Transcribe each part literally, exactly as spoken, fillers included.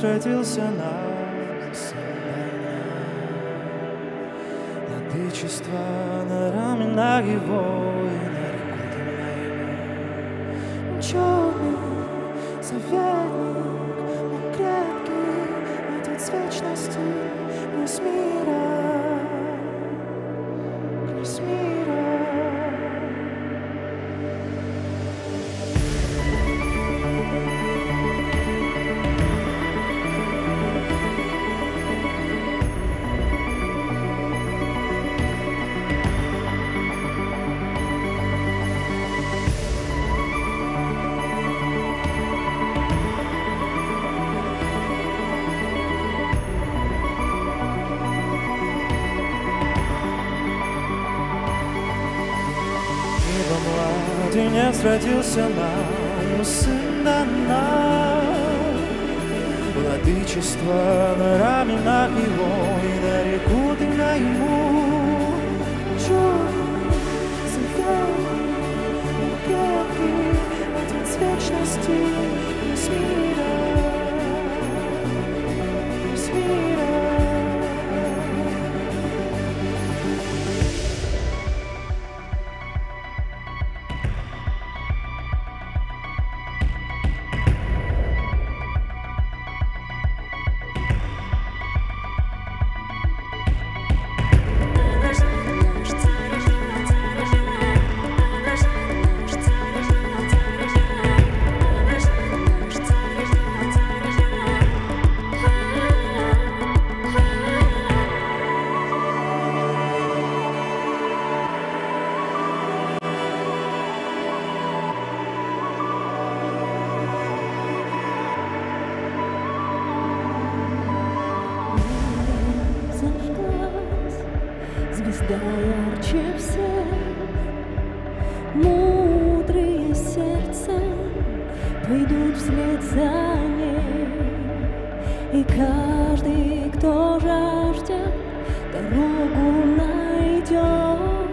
родился нам Сын. Владычество на раменах Его и нарекут имя. Черный советник, мой крепкий Отец вечности, князь мира, князь мира. Младенец родился нам, Сын нам. Владычество на раменах Его и нарекут имя Ему. Черный советник, крепкий Отец вечности, князь мира, князь мира. Звезда ярче всех, мудрые сердцем пойдут вслед за ней, и каждый, кто жаждет, дорогу найдет,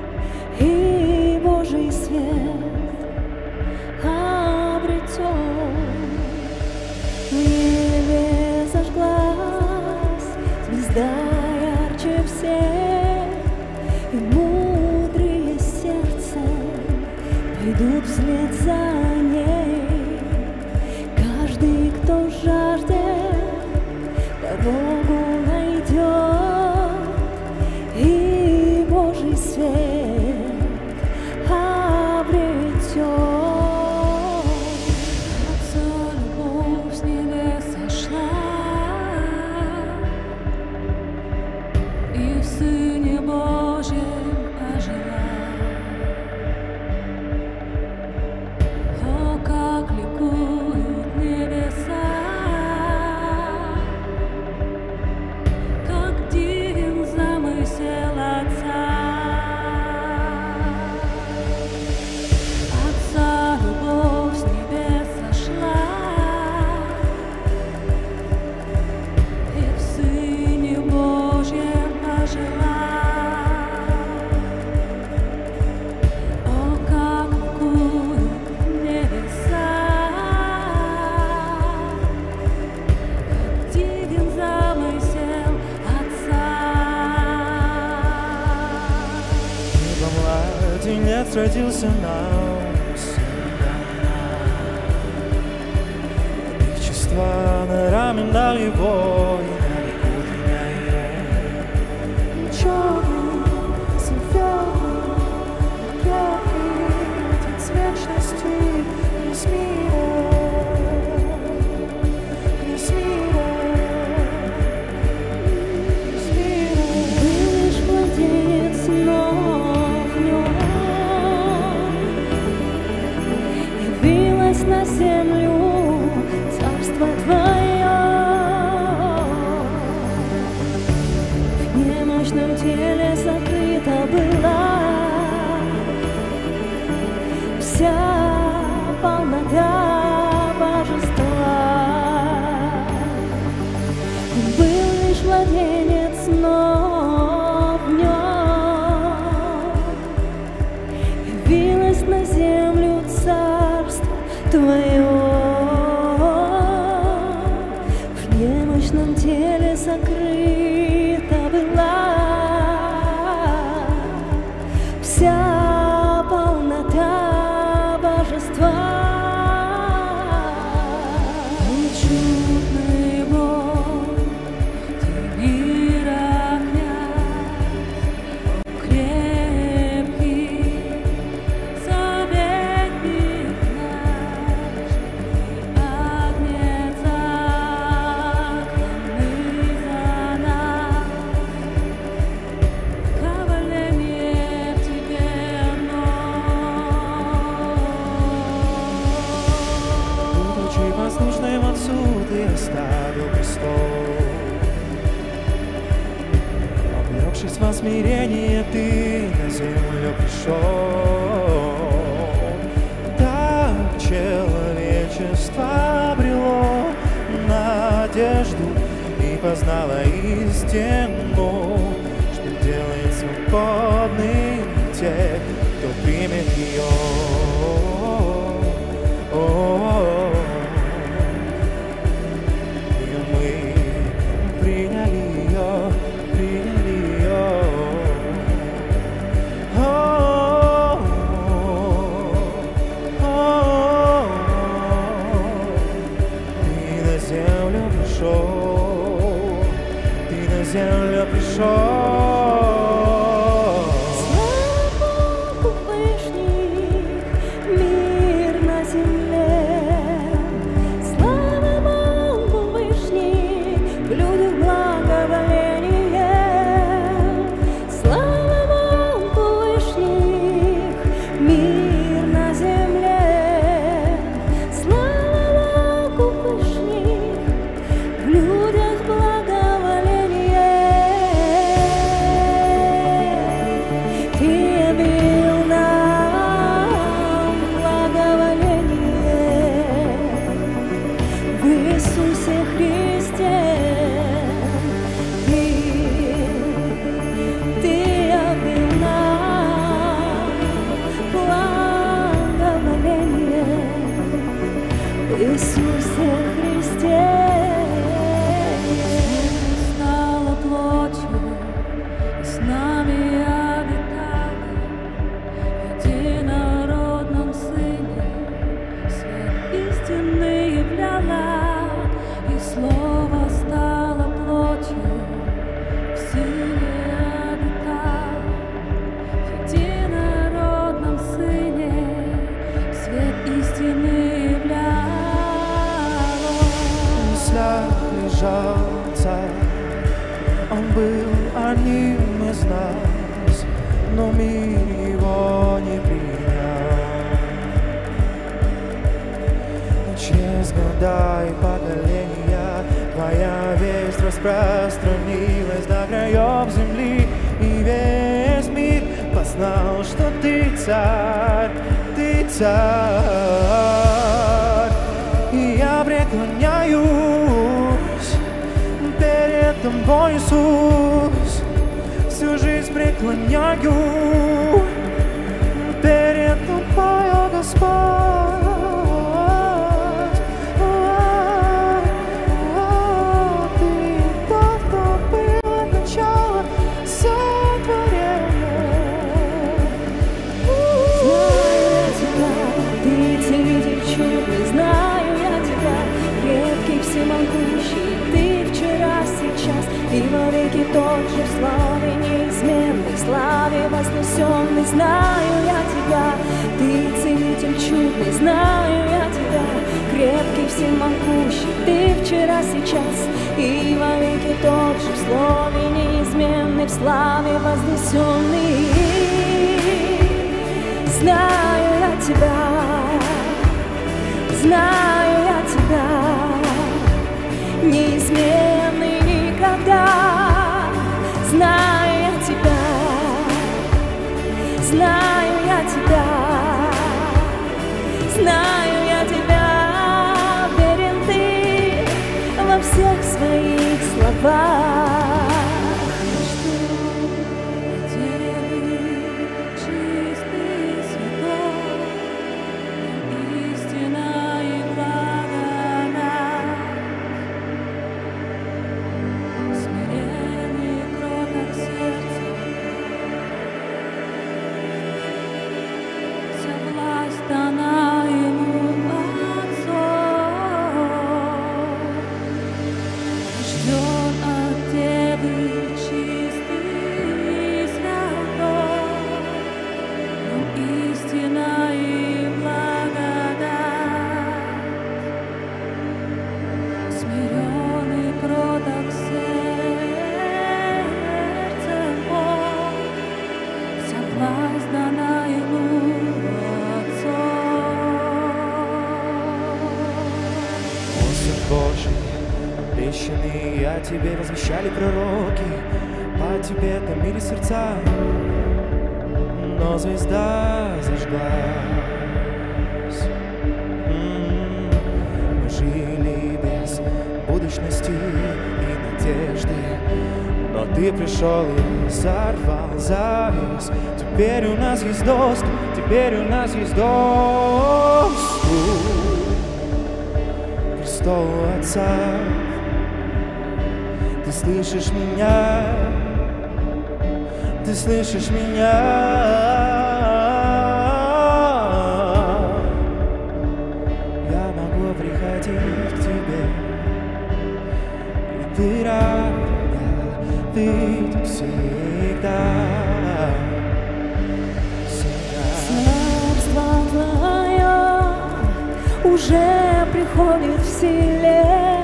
и Божий свет обретет. В небе зажглась звезда ярче всех, и мудрые сердцем пойдут вслед за ней. Каждый, кто жаждет, дорогу найдет, и Божий свет обретет. Отца любовь с небес сошла, и в Сыне Божьем ожила. О, как ликуют небеса, как дивен замысел Отца. Отца любовь с небес сошла, и в Сыне Божьем ожила. О, как ликуют небеса, как дивен замысел Отца. Ибо младенец родился нам, Сын нам. Владычество на раменах Его и нарекут имя Его. Черный советник, крепкий Отец вечности, князь мира, князь мира, князь мира. Был лишь младенец, но в нем явилось на землю царство Твое. В немощном теле закрыта была вся полнота Божества. Был лишь младенец, но в нем явилось на землю царство Твое. В непорочном теле сокрыта была вся полнота божества. И чудный Бог, ты мира князь, крепкий советник наш, и агнец закланный за нас. Коваление в тебе одно. Будучи послушным Отцу, ты оставил престол. Облегшись во смирение, ты на землю пришел. Так человечество обрело надежду и познало истину, что делает свободным тех, кто примет ее. И мы приняли ее, приняли ее. Ты на землю пришел, ты на землю пришел. Слава Богу Вышних, мир на земле. Слава Богу Вышних, в людях благоволение. Слава Богу Вышних, мир на земле. Слава Богу Вышних, в людях благоволение. Ты явил нам благоволение в Иисусе Христе. Ты, Ты явил нам благоволение в Иисусе Христе. Стала плотью, и с нами обитала в единородном Сыне, свет истины являла, и Слово стало плотью, в Сыне обитала, в единородном Сыне, свет истины являла. В мыслях лежал Царь, Он был одним из нас, но мир Его не принял. Но через года и поколения Твоя весть распространилась до краев земли, и весь мир познал, что Ты царь, Ты царь. И я преклоняюсь перед Тобой, Иисус, всю жизнь преклоняю перед Тобой, о Господь. О, Ты тот, кто был от начала сотворения. Знаю я тебя, ты целитель чудный, знаю я тебя, крепкий, всемогущий, ты вчера, сейчас и вовеки тот же, в славе неизменной, в славе вознесенный. Знаю я тебя, ты целитель чудный, знаю я тебя, крепкий, всемогущий, ты вчера, сейчас и вовеки тот же, в славе неизменной, в славе вознесенный. Знаю я тебя, знаю я тебя, неизменный никогда. Знаю я тебя, знаю я тебя, знаю я тебя, верен ты во всех своих словах. Обещанные о тебе возвещали пророки, по тебе томили сердца, но звезда зажглась. М-м-м. Мы жили без будущности и надежды, но ты пришел и взорвал завес. Теперь у нас есть доступ, теперь у нас есть доступ к престолу Отца. Ты слышишь меня? Ты слышишь меня? Я могу приходить к тебе, и ты рад меня видеть всегда. Царство Твое уже приходит в силе,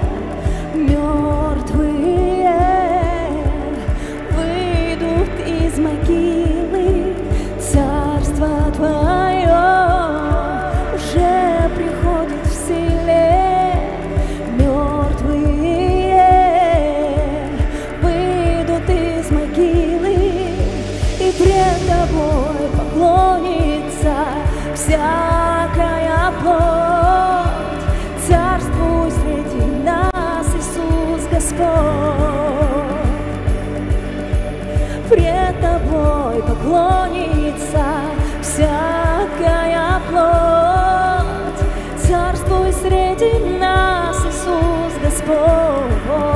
мертвые выйдут из могилы. Царство Твое уже приходит в силе, мертвые выйдут из могилы, и пред Тобой поклонится всякая плоть. Царствуй среди нас, Иисус Господь. Пред Тобой поклонится всякая плоть. Царствуй среди нас, Иисус Господь.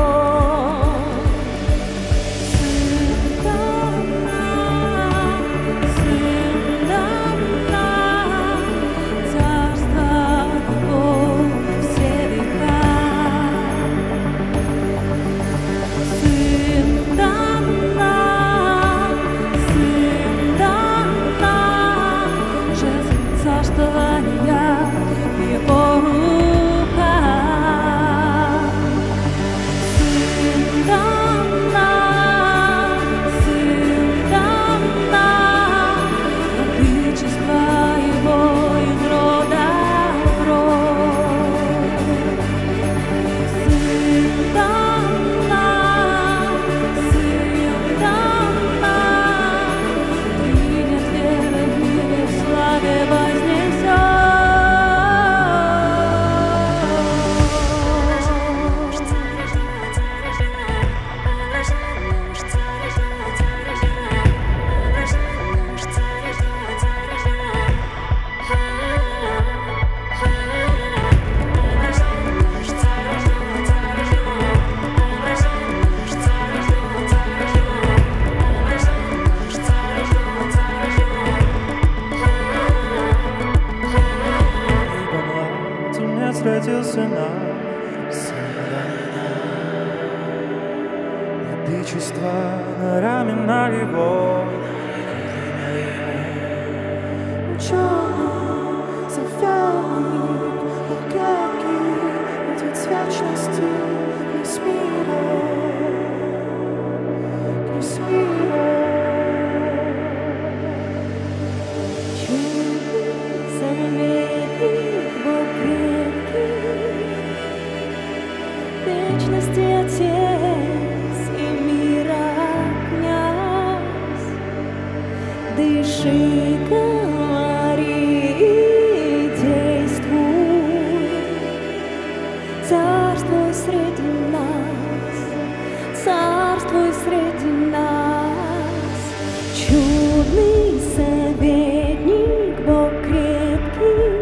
Родился нам владычество на рамена Его. Ученый, завяленный, легкий, Отец вечности, князь мира, князь мира. Вечности Отец и мира князь, дыши, говори и действуй. Царствуй среди нас, царствуй среди нас. Чудный советник, Бог крепкий,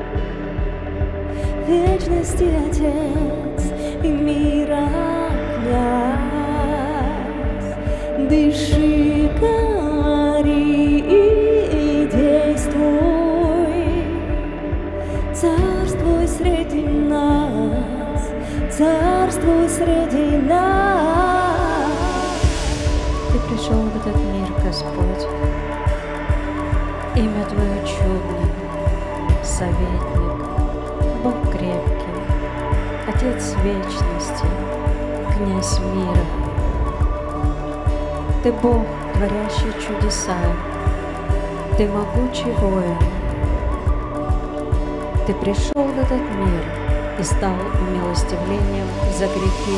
вечности Отец и мира князь. Дыши, говори и действуй. Царствуй среди нас, царствуй среди нас. Ты пришел в этот мир, Господь. Имя Твое чудное, советник, Бог крепкий, Отец вечности, князь мира. Ты Бог, творящий чудеса, Ты могучий воин. Ты пришел в этот мир и стал умилостивлением за грехи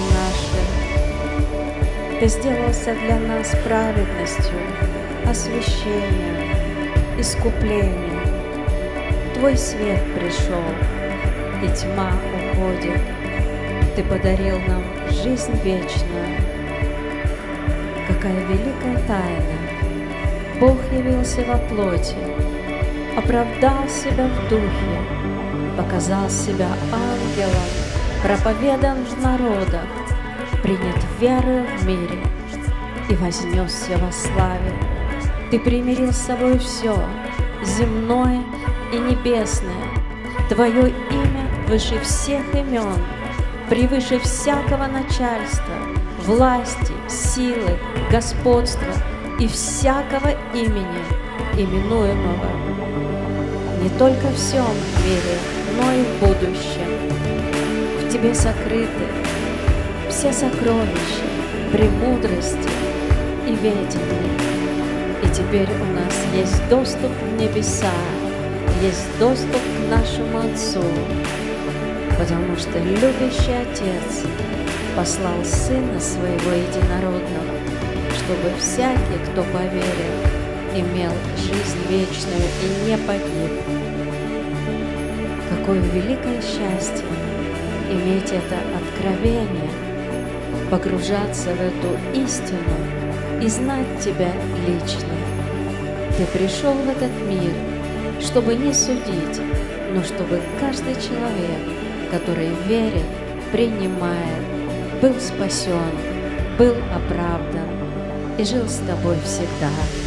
наши. Ты сделался для нас праведностью, освящением, искуплением. Твой свет пришел, и тьма уходит. Ты подарил нам жизнь вечную. Какая великая тайна! Бог явился во плоти, оправдал себя в духе, показал себя ангелом, проповедан в народах, принят верою в мире и вознесся во славе. Ты примирил с собой все, земное и небесное. Твое имя выше всех имен, превыше всякого начальства, власти, силы, господства и всякого имени, именуемого не только в всем мире, но и в будущем. В Тебе сокрыты все сокровища, премудрости и ведения. И теперь у нас есть доступ в небеса, есть доступ к нашему Отцу, потому что любящий Отец послал Сына Своего Единородного, чтобы всякий, кто поверил, имел жизнь вечную и не погиб. Какое великое счастье иметь это откровение, погружаться в эту истину и знать Тебя лично. Ты пришел в этот мир, чтобы не судить, но чтобы каждый человек, который верит, принимает, был спасен, был оправдан и жил с Тобой всегда.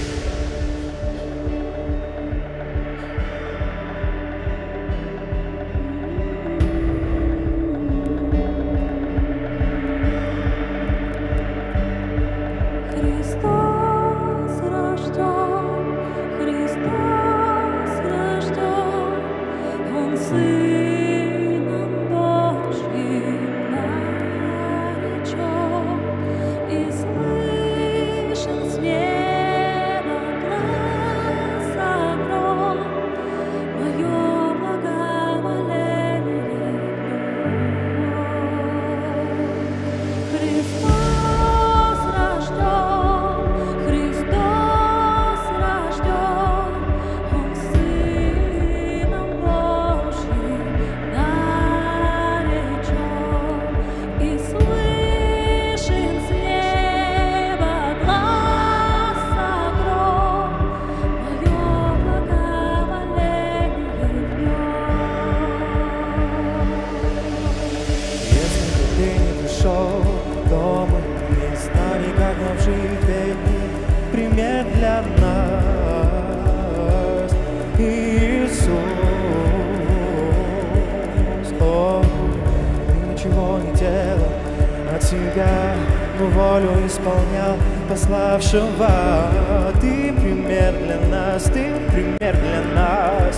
Пославшего, Ты пример для нас, Ты пример для нас.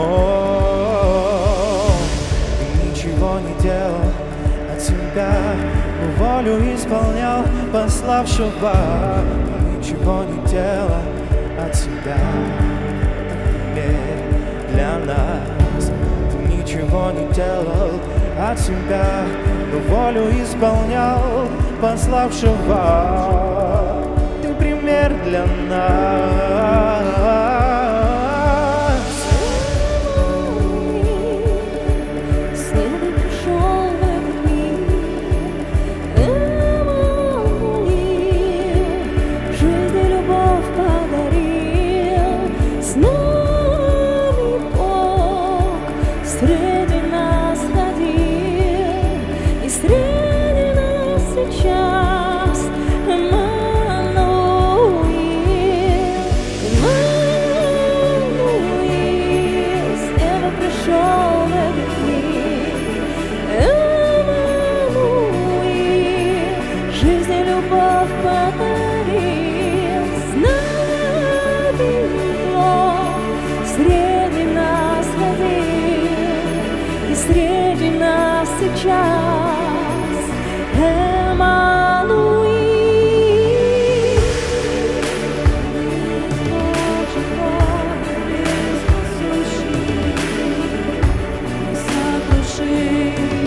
О, Ты ничего не делал от себя, но волю исполнял пославшего. Ты ничего не делал от себя, пример для нас. Ты ничего не делал от себя, но волю исполнял пославшего. Пример для нас. Снова пришел в этот мир, Эммануил, жизнь и любовь подарил. С нами Бог среди нас ходил, и среди нас сейчас сейчас Эммануил. Боже мой, спасущий, сокруши.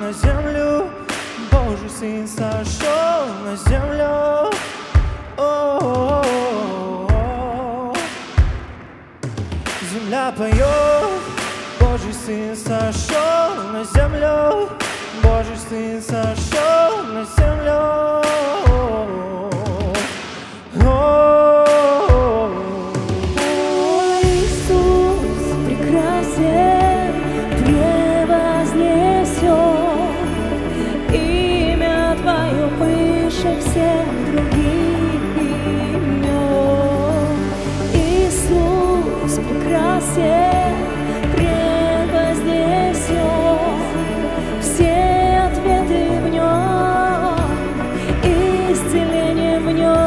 на землю, Божий Сын сошел на землю. О-о-о-о. Земля поет, Божий Сын сошел на землю, Божий Сын сошел на землю. О, Иисус прекрасен, превознесен, имя Твое выше всех других имен. Иисус прекрасен, превознесен, все ответы в Нем, исцеление в Нем.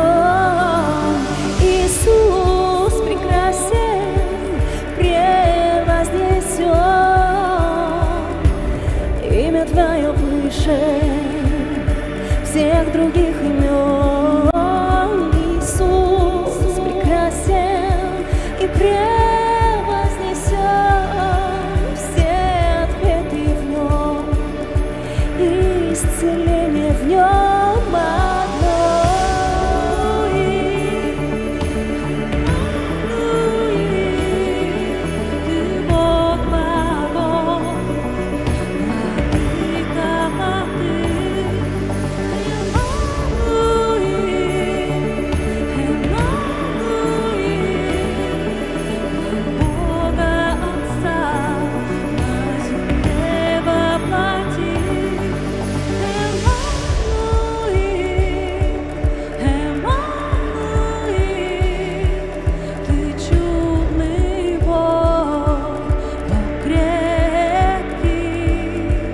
Иисус прекрасен, превознесен, имя Твое выше всех других имен. Иисус прекрасен и превознесен, все ответы в Нем, исцеление в Нем одно. Ты Бог богов, владыка ты. Бога Отца на земле воплоти. Ты чудный Бог, Бог крепкий.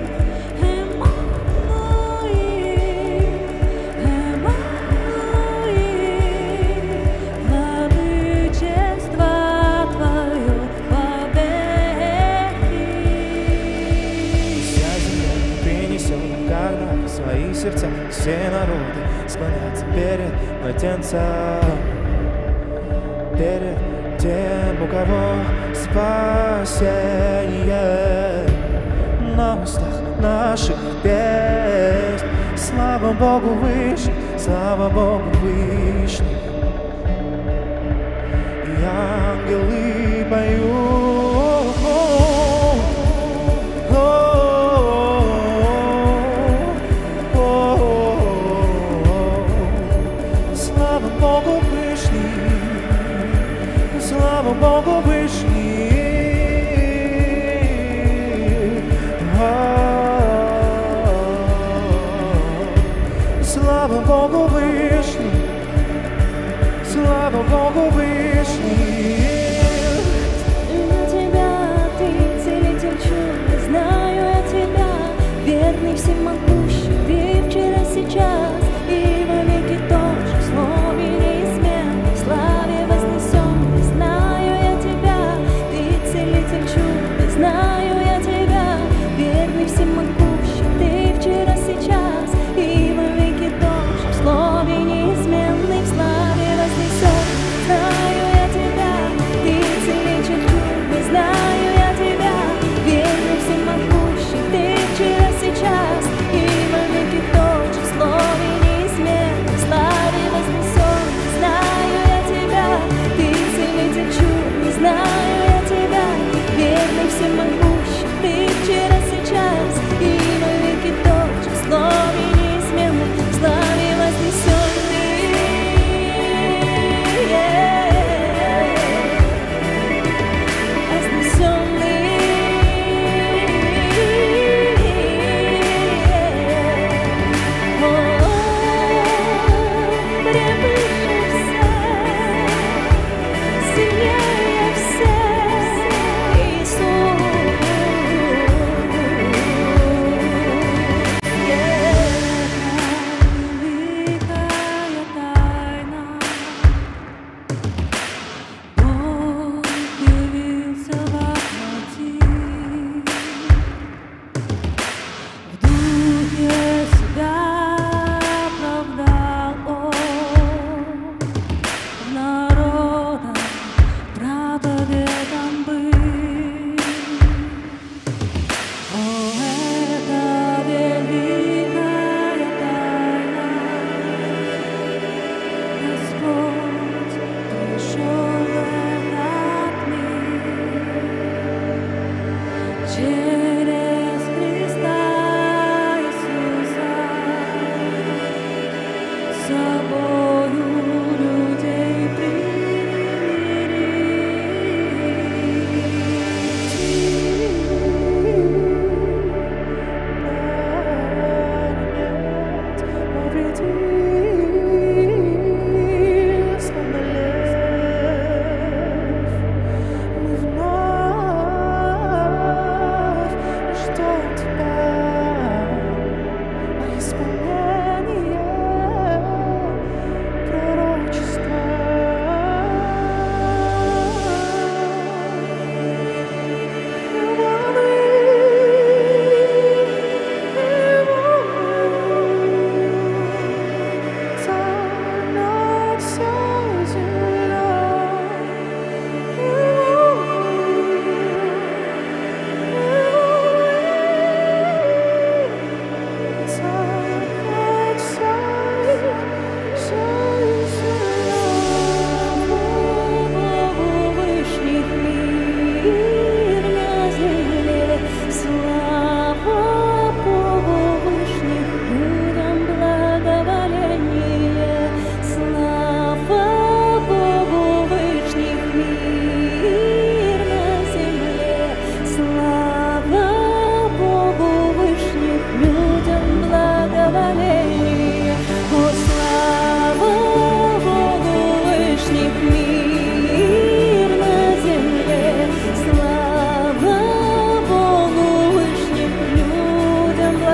Владычество Твое вовеки. вся земля принесет, когда свои сердца, все народы склонятся перед младенцем, перед тем, у кого спасение. На устах наших песнь, слава Богу выше, слава Богу выше. И ангелы поют. Слава Богу Вышний, слава Богу Вышний. Слава Богу Вышний, слава Богу Вышний. Я Тебя, Ты целитель чудо, знаю я Тебя, верный всемогущий, Ты вчера, сейчас и во веки тот же, в слове неизменный, в славе вознесенный. Знаю я Тебя, Ты целитель чудо, знаю я Тебя, верный всемогущий, Ты вчера, сейчас и во веки тот же, в слове неизменный, в славе вознесенный. Знаю я Тебя, Ты целитель чудо, знаю я Тебя, верный всемогущий, Ты вчера, сейчас и во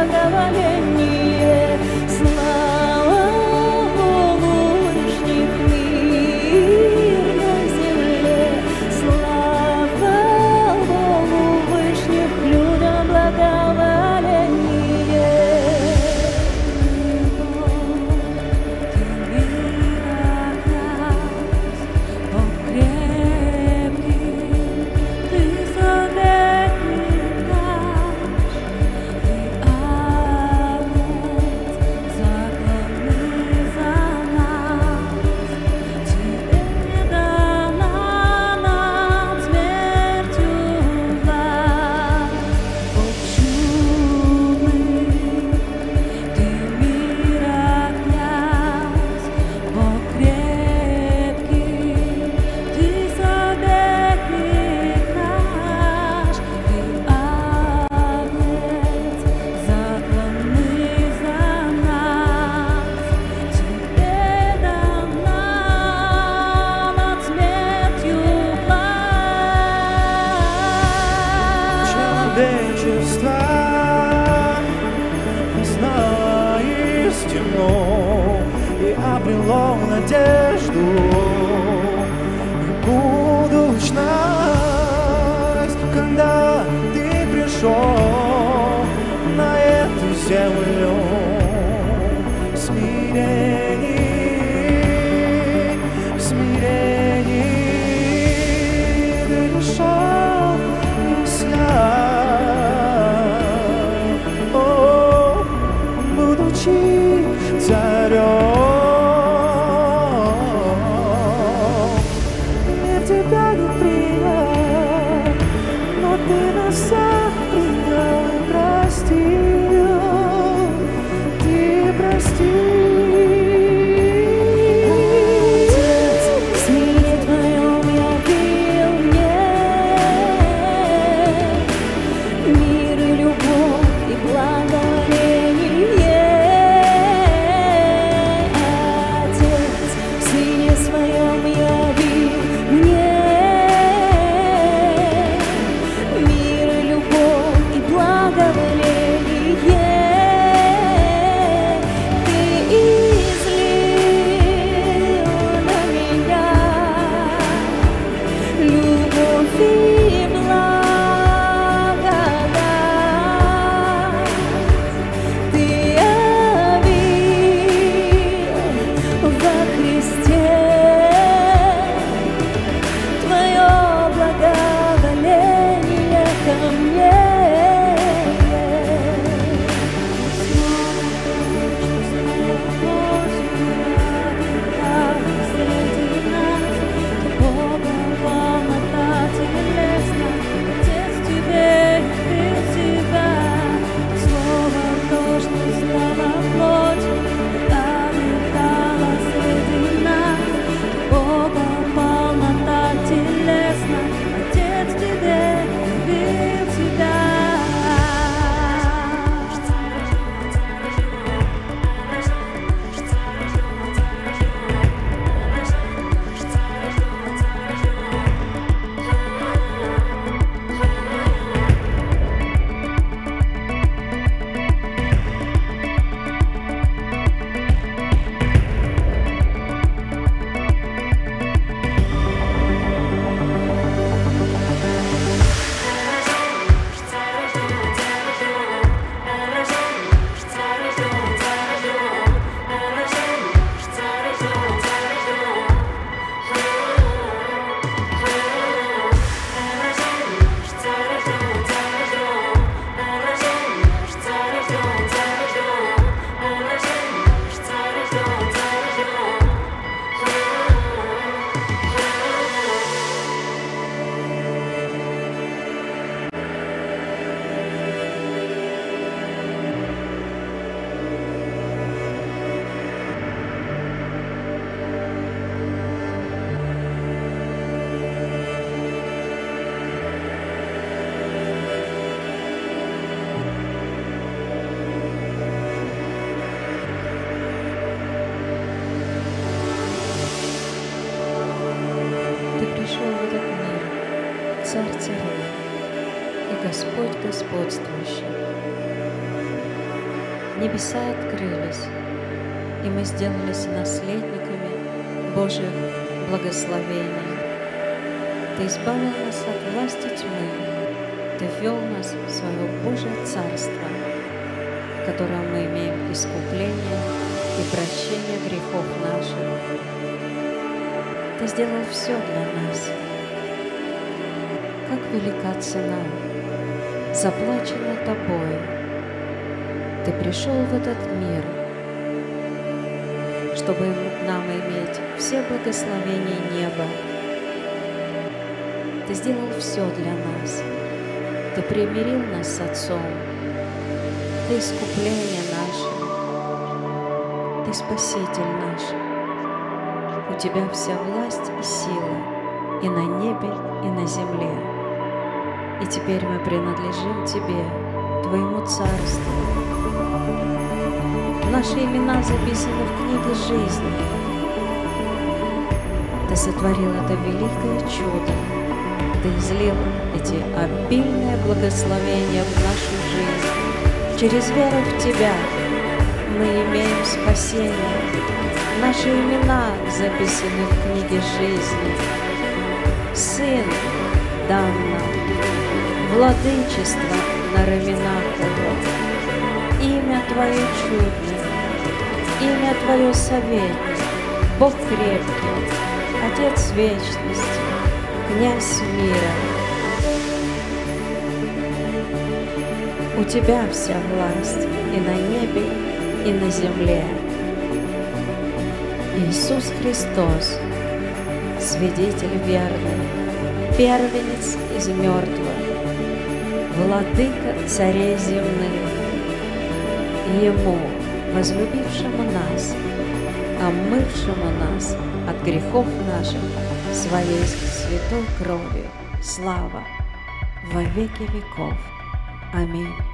благоволение. Слава Богу вышних, мир на земле. Слава Богу вышних, людям благоволение. Ты мира князь, Бог крепкий, ты советник наш, ты Агнец, законный за нас. Тебе не дана над смертью власть. Бог чудный, ты мира князь, Бог крепкий, ты советник наш, ты Агнец, законный за нас. Тебе дана над смертью власть. Человечество познало истину и обрело надежду и будущность, когда ты пришел на эту землю. В смирении, в смирении ты пришел небеса. О, будучи царем, Мир тебя не принял, но ты нас сам принял и простил. Ты простил. Отец, в сне твоем явил мне мир и любовь и благоволение. Отец, в сне своем явил мне мир и любовь и благоволение. Ты излил на меня любовь и благодать. Ты явил во Христе твое благоволение ко мне. Отец тебе любил тебя. Царь царей и Господь господствующий. Небеса открылись, и мы сделались наследниками Божьих благословений. Ты избавил нас от власти тьмы, Ты ввел нас в свое Божье Царство, в котором мы имеем искупление и прощение грехов наших. Ты сделал все для нас. Как велика цена, заплачена Тобой. Ты пришел в этот мир, чтобы нам иметь все благословения неба. Ты сделал все для нас. Ты примирил нас с Отцом. Ты искупление наше. Ты Спаситель наш. У Тебя вся власть и сила и на небе, и на земле. И теперь мы принадлежим Тебе, Твоему Царству. Наши имена записаны в книге жизни. Ты сотворил это великое чудо. Ты излил эти обильные благословения в нашу жизнь. Через веру в Тебя мы имеем спасение. Наши имена записаны в книге жизни. Сын дан нам, владычество на раменах Его. Имя Твое чудное, имя Твое советник, Бог крепкий, Отец вечности, Князь мира. У Тебя вся власть и на небе, и на земле. Иисус Христос, свидетель верный, первенец из мертвых, владыка царей земных. Ему, возлюбившему нас, омывшему нас от грехов наших Своей святой кровью, слава во веки веков. Аминь.